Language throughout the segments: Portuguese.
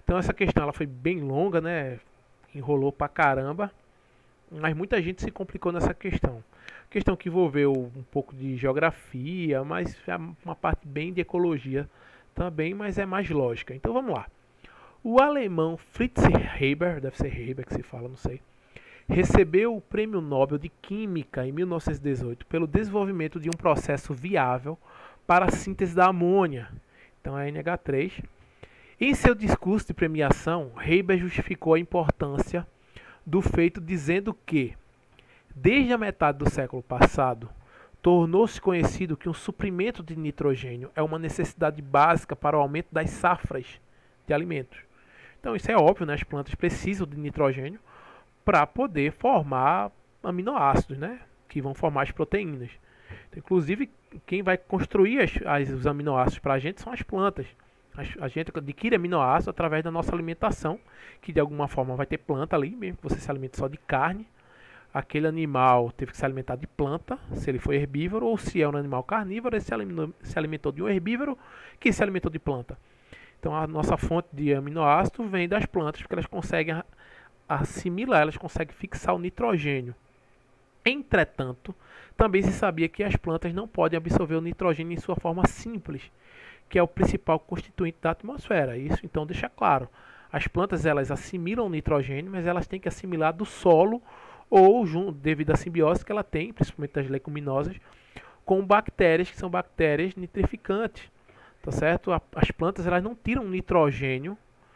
Então essa questão ela foi bem longa, né? Enrolou pra caramba, mas muita gente se complicou nessa questão. Questão que envolveu um pouco de geografia, mas é uma parte bem de ecologia também, mas é mais lógica. Então vamos lá. O alemão Fritz Haber, deve ser Haber que se fala, não sei, recebeu o Prêmio Nobel de Química em 1918 pelo desenvolvimento de um processo viável para a síntese da amônia, então é NH3. Em seu discurso de premiação, Haber justificou a importância do feito dizendo que, desde a metade do século passado, tornou-se conhecido que um suprimento de nitrogênio é uma necessidade básica para o aumento das safras de alimentos. Então isso é óbvio, né? As plantas precisam de nitrogênio para poder formar aminoácidos, né? Que vão formar as proteínas. Então, inclusive, quem vai construir os aminoácidos para a gente são as plantas. A gente adquire aminoácidos através da nossa alimentação, que de alguma forma vai ter planta ali, mesmo que você se alimente só de carne. Aquele animal teve que se alimentar de planta, se ele foi herbívoro, ou se é um animal carnívoro, ele se alimentou de um herbívoro que se alimentou de planta. Então a nossa fonte de aminoácido vem das plantas, porque elas conseguem assimilar, elas conseguem fixar o nitrogênio. Entretanto, também se sabia que as plantas não podem absorver o nitrogênio em sua forma simples, que é o principal constituinte da atmosfera. Isso então deixa claro. As plantas elas assimilam o nitrogênio, mas elas têm que assimilar do solo ou devido à simbiose que ela tem, principalmente das leguminosas, com bactérias que são bactérias nitrificantes. Tá certo? As plantas elas não tiram nitrogênio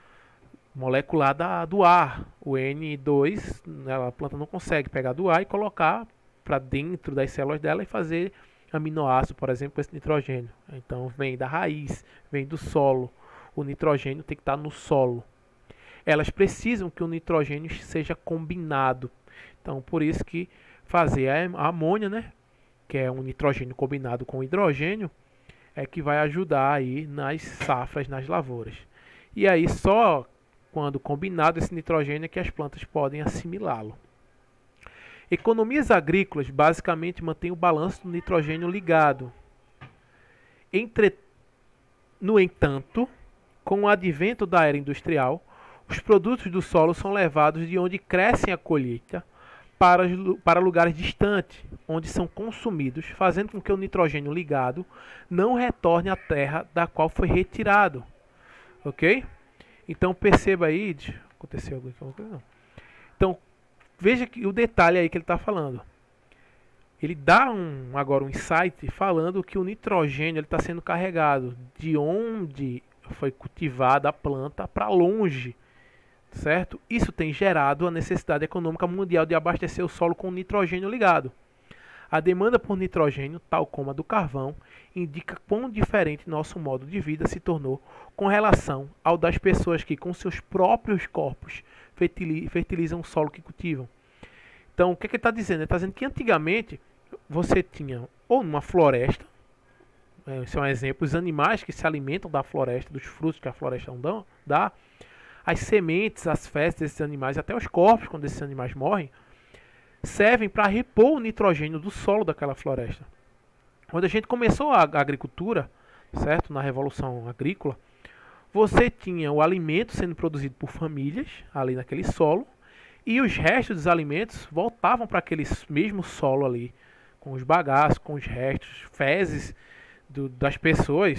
molecular do ar. O N2, a planta não consegue pegar do ar e colocar para dentro das células dela e fazer aminoácido, por exemplo, com esse nitrogênio. Então vem da raiz, vem do solo. O nitrogênio tem que estar no solo. Elas precisam que o nitrogênio seja combinado. Então por isso que fazer a amônia, né, que é um nitrogênio combinado com hidrogênio, é que vai ajudar aí nas safras, nas lavouras. E aí só quando combinado esse nitrogênio é que as plantas podem assimilá-lo. Economias agrícolas basicamente mantêm o balanço do nitrogênio ligado. No entanto, com o advento da era industrial, os produtos do solo são levados de onde crescem a colheita para lugares distantes, onde são consumidos, fazendo com que o nitrogênio ligado não retorne à terra da qual foi retirado. Ok? Então perceba aí, aconteceu alguma coisa? Não. Então veja que o detalhe aí que ele está falando. Ele dá agora um insight falando que o nitrogênio está sendo carregado de onde foi cultivada a planta para longe. Certo? Isso tem gerado a necessidade econômica mundial de abastecer o solo com nitrogênio ligado. A demanda por nitrogênio, tal como a do carvão, indica quão diferente nosso modo de vida se tornou com relação ao das pessoas que, com seus próprios corpos, fertilizam o solo que cultivam. Então, o que ele está dizendo? Ele está dizendo que antigamente você tinha, ou numa floresta, esse é um exemplo, os animais que se alimentam da floresta, dos frutos que a floresta dá, as sementes, as fezes desses animais, até os corpos, quando esses animais morrem, servem para repor o nitrogênio do solo daquela floresta. Quando a gente começou a agricultura, certo? Na Revolução Agrícola, você tinha o alimento sendo produzido por famílias, ali naquele solo, e os restos dos alimentos voltavam para aquele mesmo solo ali, com os bagaços, com os restos, fezes das pessoas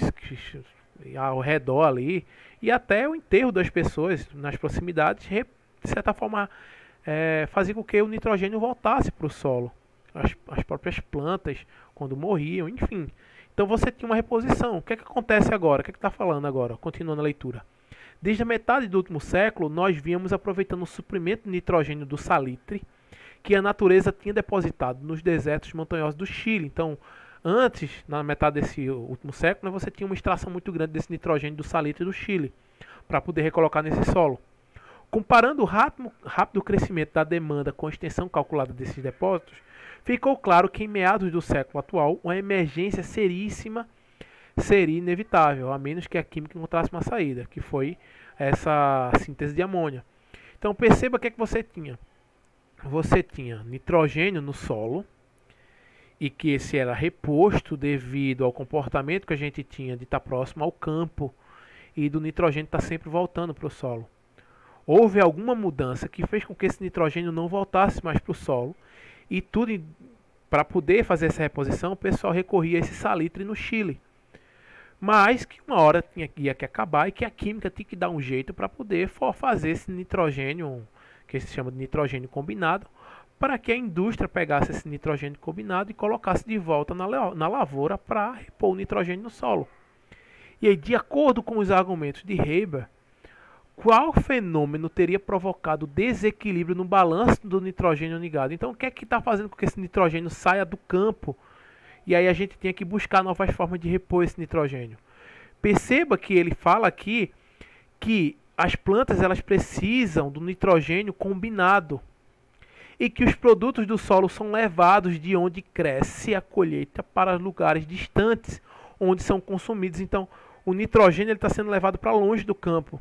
ao redor ali, e até o enterro das pessoas nas proximidades, de certa forma, fazia com que o nitrogênio voltasse para o solo. As próprias plantas, quando morriam, enfim. Então você tinha uma reposição. O que é que acontece agora? O que é que está falando agora? Continuando a leitura. Desde a metade do último século, nós víamos aproveitando o suprimento de nitrogênio do salitre que a natureza tinha depositado nos desertos montanhosos do Chile. Então, antes, na metade desse último século, você tinha uma extração muito grande desse nitrogênio do salitre do Chile para poder recolocar nesse solo. Comparando o rápido crescimento da demanda com a extensão calculada desses depósitos, ficou claro que em meados do século atual, uma emergência seríssima seria inevitável, a menos que a química encontrasse uma saída, que foi essa síntese de amônia. Então perceba o que é que você tinha. Você tinha nitrogênio no solo, e que esse era reposto devido ao comportamento que a gente tinha de estar próximo ao campo e do nitrogênio está sempre voltando para o solo. Houve alguma mudança que fez com que esse nitrogênio não voltasse mais para o solo, e tudo para poder fazer essa reposição, o pessoal recorria a esse salitre no Chile. Mas que uma hora ia que acabar e que a química tinha que dar um jeito para poder fazer esse nitrogênio, que se chama de nitrogênio combinado, para que a indústria pegasse esse nitrogênio combinado e colocasse de volta na lavoura para repor o nitrogênio no solo. E aí, de acordo com os argumentos de Haber, qual fenômeno teria provocado desequilíbrio no balanço do nitrogênio ligado? Então, o que é que está fazendo com que esse nitrogênio saia do campo? E aí a gente tinha que buscar novas formas de repor esse nitrogênio. Perceba que ele fala aqui que as plantas elas precisam do nitrogênio combinado e que os produtos do solo são levados de onde cresce a colheita para lugares distantes, onde são consumidos. Então, o nitrogênio está sendo levado para longe do campo.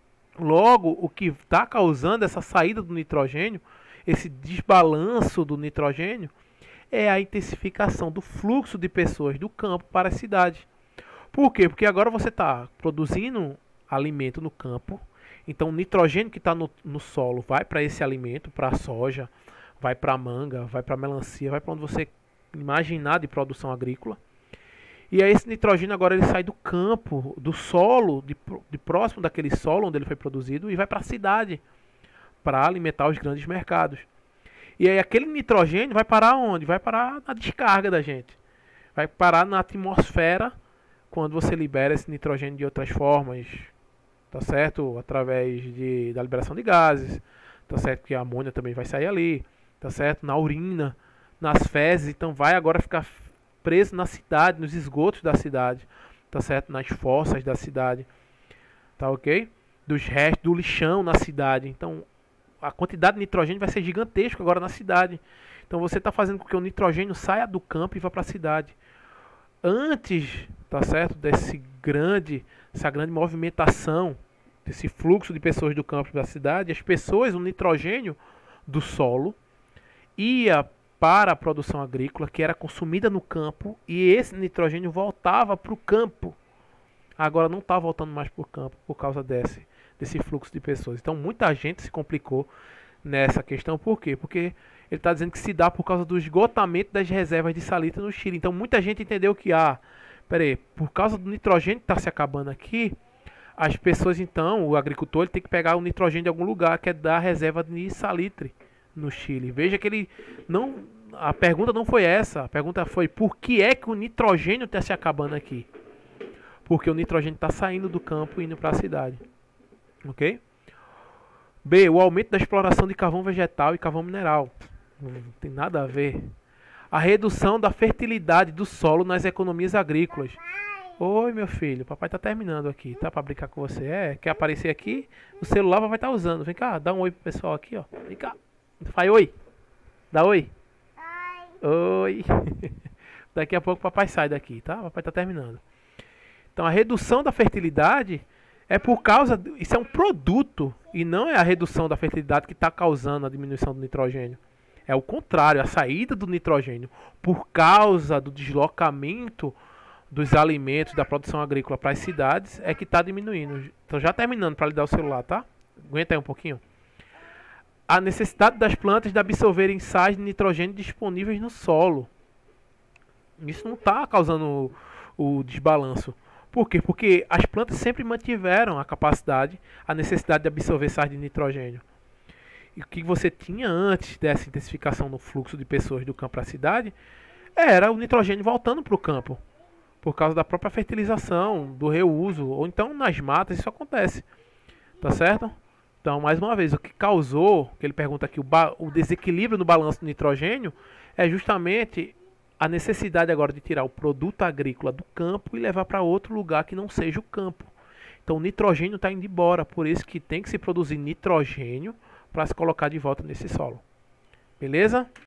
Logo, o que está causando essa saída do nitrogênio, esse desbalanço do nitrogênio, é a intensificação do fluxo de pessoas do campo para a cidade. Por quê? Porque agora você está produzindo alimento no campo, então o nitrogênio que está no solo vai para esse alimento, para a soja, vai para a manga, vai para a melancia, vai para onde você imaginar de produção agrícola. E aí esse nitrogênio agora ele sai do campo, do solo, de próximo daquele solo onde ele foi produzido e vai para a cidade, para alimentar os grandes mercados. E aí aquele nitrogênio vai parar onde? Vai parar na descarga da gente. Vai parar na atmosfera quando você libera esse nitrogênio de outras formas, tá certo? Através da liberação de gases, tá certo? Que a amônia também vai sair ali, tá certo? Na urina, nas fezes, então vai agora ficar preso na cidade, nos esgotos da cidade, tá certo? Nas fossas da cidade, tá ok? Dos restos do lixão na cidade. Então a quantidade de nitrogênio vai ser gigantesca agora na cidade. Então você está fazendo com que o nitrogênio saia do campo e vá para a cidade. Antes, tá certo, essa grande movimentação, desse fluxo de pessoas do campo para a cidade, as pessoas, o nitrogênio do solo ia para a produção agrícola, que era consumida no campo, e esse nitrogênio voltava para o campo. Agora não está voltando mais para o campo por causa desse fluxo de pessoas. Então muita gente se complicou nessa questão. Por quê? Porque ele está dizendo que se dá por causa do esgotamento das reservas de salitre no Chile. Então muita gente entendeu que, peraí, por causa do nitrogênio que está se acabando aqui, as pessoas então, o agricultor ele tem que pegar o nitrogênio de algum lugar, que é da reserva de salitre no Chile. Veja que ele não... A pergunta não foi essa. A pergunta foi por que é que o nitrogênio está se acabando aqui? Porque o nitrogênio está saindo do campo e indo para a cidade. Ok? B. O aumento da exploração de carvão vegetal e carvão mineral. Não tem nada a ver. A redução da fertilidade do solo nas economias agrícolas. Oi, meu filho. Papai está terminando aqui, tá? Para brincar com você. Quer aparecer aqui? O celular vai estar usando. Vem cá, dá um oi pro pessoal aqui, ó. Vem cá. Faz oi. Dá oi. Oi. Daqui a pouco o papai sai daqui, tá? O papai está terminando. Então, a redução da fertilidade é por causa... Isso é um produto e não é a redução da fertilidade que está causando a diminuição do nitrogênio. É o contrário, a saída do nitrogênio por causa do deslocamento dos alimentos da produção agrícola para as cidades é que está diminuindo. Então, já terminando para lhe dar o celular, tá? Aguenta aí um pouquinho. A necessidade das plantas de absorverem sais de nitrogênio disponíveis no solo. Isso não está causando o desbalanço. Por quê? Porque as plantas sempre mantiveram a capacidade, a necessidade de absorver sais de nitrogênio. E o que você tinha antes dessa intensificação no fluxo de pessoas do campo para a cidade era o nitrogênio voltando para o campo. Por causa da própria fertilização, do reuso, ou então nas matas isso acontece. Tá certo? Então, mais uma vez, o que causou, que ele pergunta aqui, o desequilíbrio no balanço do nitrogênio é justamente a necessidade agora de tirar o produto agrícola do campo e levar para outro lugar que não seja o campo. Então o nitrogênio está indo embora, por isso que tem que se produzir nitrogênio para se colocar de volta nesse solo. Beleza?